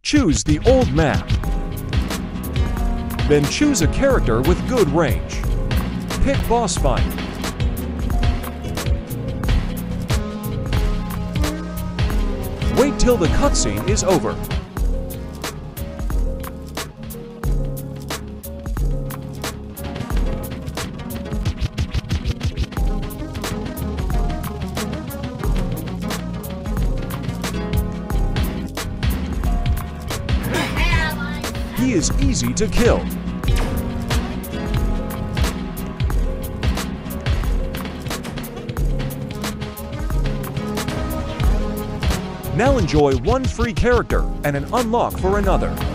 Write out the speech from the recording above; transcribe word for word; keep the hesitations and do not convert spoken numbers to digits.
Choose the old map. Then choose a character with good range. Pick boss fight. Wait till the cutscene is over. He is easy to kill. Now enjoy one free character and an unlock for another.